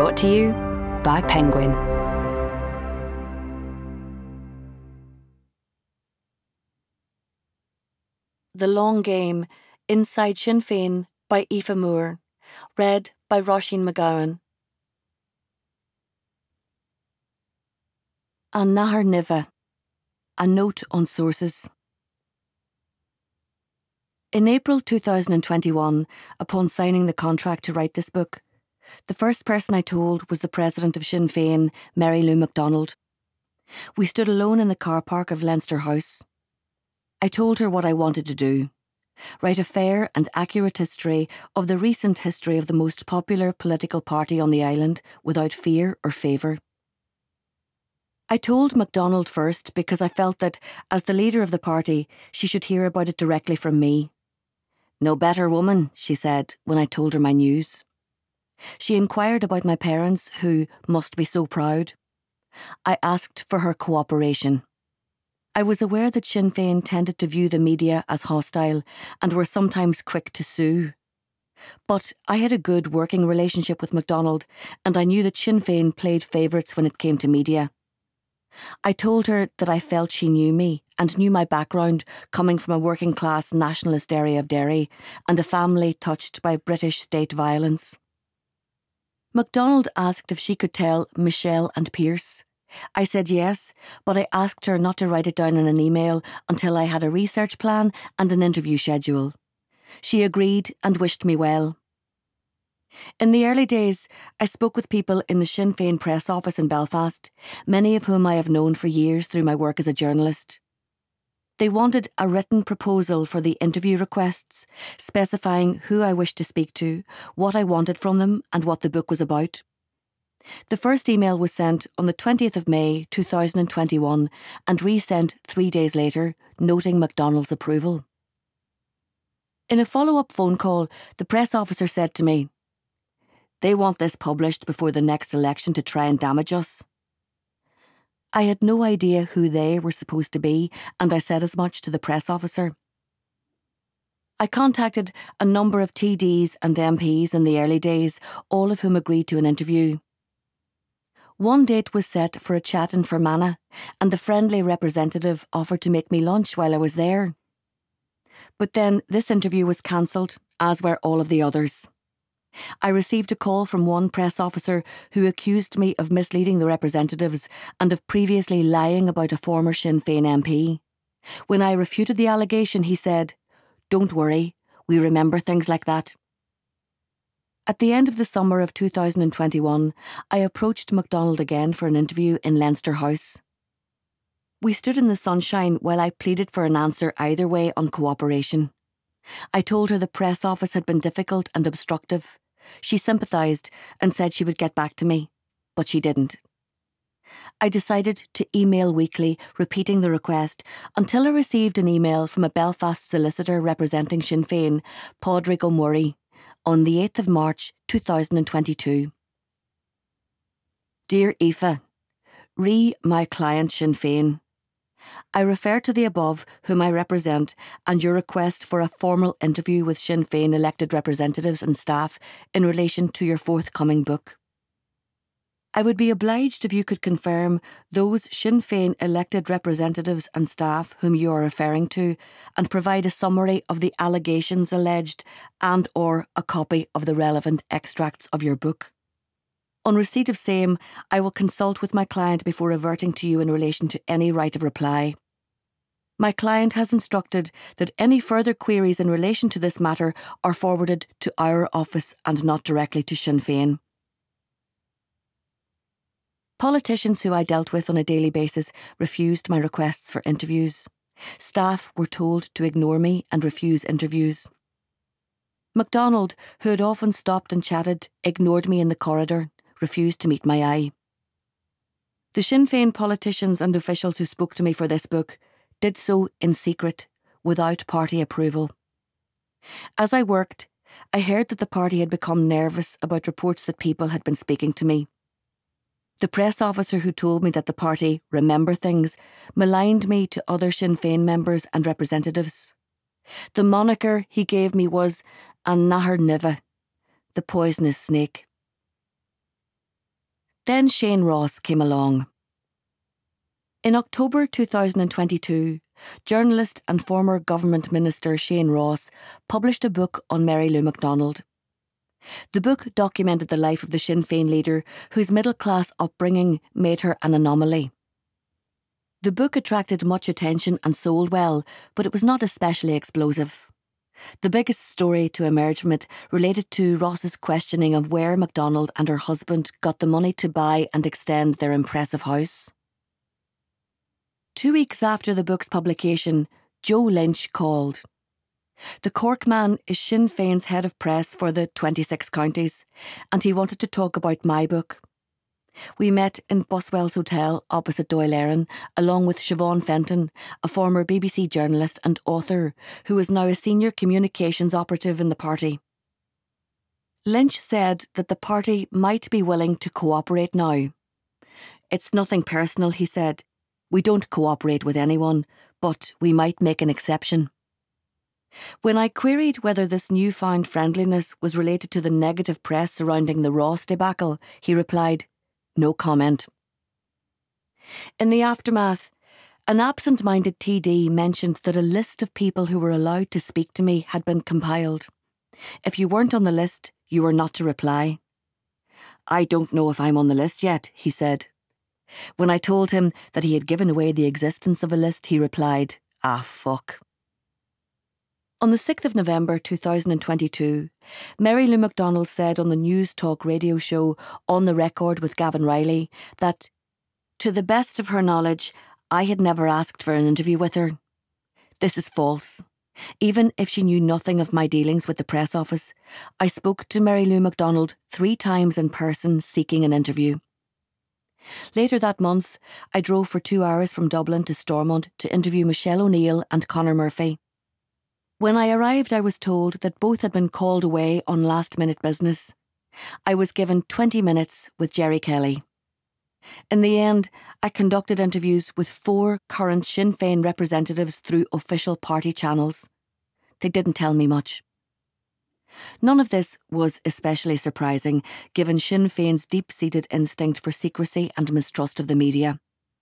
Brought to you by Penguin. The Long Game, Inside Sinn Féin by Aoife. Read by Roisin McGowan. An nathair nimhe. A note on sources. In April 2021, upon signing the contract to write this book, the first person I told was the president of Sinn Féin, Mary Lou MacDonald. We stood alone in the car park of Leinster House. I told her what I wanted to do: write a fair and accurate history of the recent history of the most popular political party on the island without fear or favour. I told MacDonald first because I felt that, as the leader of the party, she should hear about it directly from me. "No better woman," she said when I told her my news. She inquired about my parents, who must be so proud. I asked for her cooperation. I was aware that Sinn Féin tended to view the media as hostile and were sometimes quick to sue. But I had a good working relationship with MacDonald, and I knew that Sinn Féin played favourites when it came to media. I told her that I felt she knew me and knew my background, coming from a working-class nationalist area of Derry and a family touched by British state violence. MacDonald asked if she could tell Michelle and Pierce. I said yes, but I asked her not to write it down in an email until I had a research plan and an interview schedule. She agreed and wished me well. In the early days, I spoke with people in the Sinn Féin press office in Belfast, many of whom I have known for years through my work as a journalist. They wanted a written proposal for the interview requests, specifying who I wished to speak to, what I wanted from them, and what the book was about. The first email was sent on the 20th of May 2021 and resent 3 days later, noting MacDonald's approval. In a follow-up phone call, the press officer said to me, "They want this published before the next election to try and damage us." I had no idea who they were supposed to be, and I said as much to the press officer. I contacted a number of TDs and MPs in the early days, all of whom agreed to an interview. One date was set for a chat in Fermanagh, and the friendly representative offered to make me lunch while I was there. But then this interview was cancelled, as were all of the others. I received a call from one press officer who accused me of misleading the representatives and of previously lying about a former Sinn Féin MP. When I refuted the allegation, he said, "Don't worry, we remember things like that." At the end of the summer of 2021, I approached MacDonald again for an interview in Leinster House. We stood in the sunshine while I pleaded for an answer either way on cooperation. I told her the press office had been difficult and obstructive. She sympathised and said she would get back to me, but she didn't. I decided to email weekly, repeating the request, until I received an email from a Belfast solicitor representing Sinn Féin, Padraig O'Murray, on the 8th of March 2022. "Dear Aoife, re my client Sinn Féin. I refer to the above, whom I represent, and your request for a formal interview with Sinn Féin elected representatives and staff in relation to your forthcoming book. I would be obliged if you could confirm those Sinn Féin elected representatives and staff whom you are referring to and provide a summary of the allegations alleged and/or a copy of the relevant extracts of your book. On receipt of same, I will consult with my client before reverting to you in relation to any right of reply. My client has instructed that any further queries in relation to this matter are forwarded to our office and not directly to Sinn Féin." Politicians who I dealt with on a daily basis refused my requests for interviews. Staff were told to ignore me and refuse interviews. MacDonald, who had often stopped and chatted, ignored me in the corridor, refused to meet my eye. The Sinn Féin politicians and officials who spoke to me for this book did so in secret, without party approval. As I worked, I heard that the party had become nervous about reports that people had been speaking to me. The press officer who told me that the party remember things maligned me to other Sinn Féin members and representatives. The moniker he gave me was an nathair nimhe, the poisonous snake. Then Shane Ross came along. In October 2022, journalist and former government minister Shane Ross published a book on Mary Lou McDonald. The book documented the life of the Sinn Féin leader whose middle-class upbringing made her an anomaly. The book attracted much attention and sold well, but it was not especially explosive. The biggest story to emerge from it related to Ross's questioning of where MacDonald and her husband got the money to buy and extend their impressive house. 2 weeks after the book's publication, Joe Lynch called. The Cork man is Sinn Féin's head of press for the 26 counties, and he wanted to talk about my book. We met in Boswell's Hotel opposite Doyle Erin, along with Siobhan Fenton, a former BBC journalist and author who is now a senior communications operative in the party. Lynch said that the party might be willing to cooperate now. It's nothing personal, he said. We don't cooperate with anyone, but we might make an exception. When I queried whether this newfound friendliness was related to the negative press surrounding the Ross debacle, he replied, "No comment." In the aftermath, an absent-minded TD mentioned that a list of people who were allowed to speak to me had been compiled. If you weren't on the list, you were not to reply. "I don't know if I'm on the list yet," he said. When I told him that he had given away the existence of a list, he replied, "Ah, fuck." On the 6th of November 2022, Mary Lou McDonald said on the News Talk radio show On the Record with Gavin Riley that, to the best of her knowledge, I had never asked for an interview with her. This is false. Even if she knew nothing of my dealings with the press office, I spoke to Mary Lou McDonald 3 times in person seeking an interview. Later that month, I drove for 2 hours from Dublin to Stormont to interview Michelle O'Neill and Conor Murphy. When I arrived, I was told that both had been called away on last-minute business. I was given 20 minutes with Jerry Kelly. In the end, I conducted interviews with 4 current Sinn Féin representatives through official party channels. They didn't tell me much. None of this was especially surprising, given Sinn Féin's deep-seated instinct for secrecy and mistrust of the media.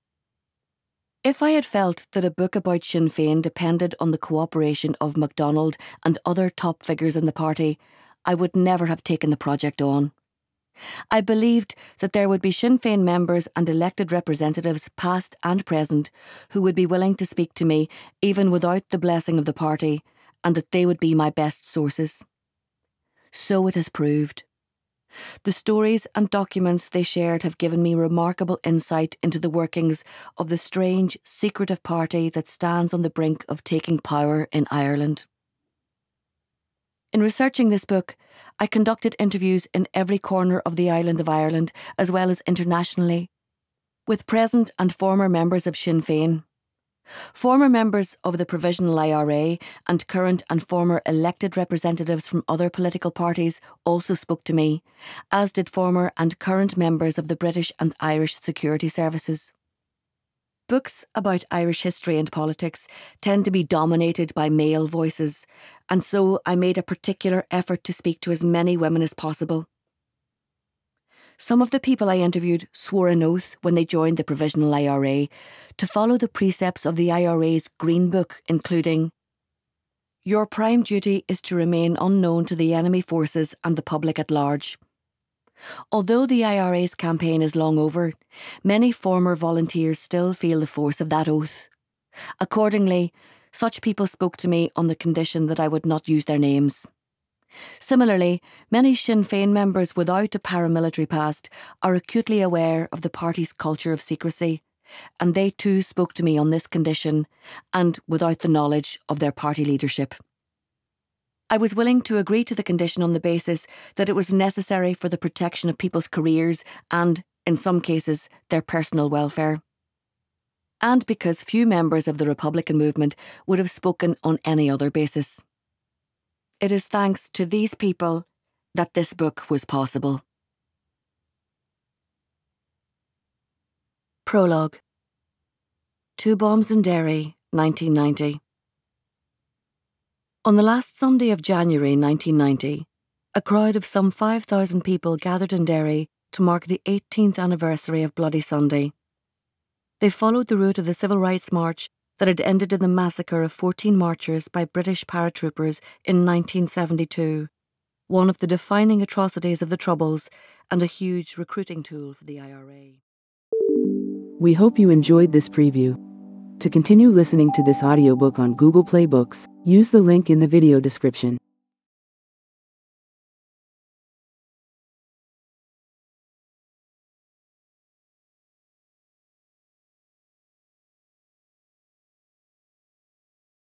If I had felt that a book about Sinn Féin depended on the cooperation of MacDonald and other top figures in the party, I would never have taken the project on. I believed that there would be Sinn Féin members and elected representatives, past and present, who would be willing to speak to me even without the blessing of the party, and that they would be my best sources. So it has proved. The stories and documents they shared have given me remarkable insight into the workings of the strange, secretive party that stands on the brink of taking power in Ireland. In researching this book, I conducted interviews in every corner of the island of Ireland, as well as internationally, with present and former members of Sinn Féin. Former members of the Provisional IRA and current and former elected representatives from other political parties also spoke to me, as did former and current members of the British and Irish security services. Books about Irish history and politics tend to be dominated by male voices, and so I made a particular effort to speak to as many women as possible. Some of the people I interviewed swore an oath when they joined the Provisional IRA to follow the precepts of the IRA's Green Book, including: your prime duty is to remain unknown to the enemy forces and the public at large. Although the IRA's campaign is long over, many former volunteers still feel the force of that oath. Accordingly, such people spoke to me on the condition that I would not use their names. Similarly, many Sinn Féin members without a paramilitary past are acutely aware of the party's culture of secrecy, and they too spoke to me on this condition and without the knowledge of their party leadership. I was willing to agree to the condition on the basis that it was necessary for the protection of people's careers and, in some cases, their personal welfare. And because few members of the Republican movement would have spoken on any other basis. It is thanks to these people that this book was possible. Prologue. 2 bombs in Derry, 1990. On the last Sunday of January 1990, a crowd of some 5,000 people gathered in Derry to mark the 18th anniversary of Bloody Sunday. They followed the route of the Civil Rights March that had ended in the massacre of 14 marchers by British paratroopers in 1972, one of the defining atrocities of the Troubles and a huge recruiting tool for the IRA. We hope you enjoyed this preview. To continue listening to this audiobook on Google Play Books, use the link in the video description.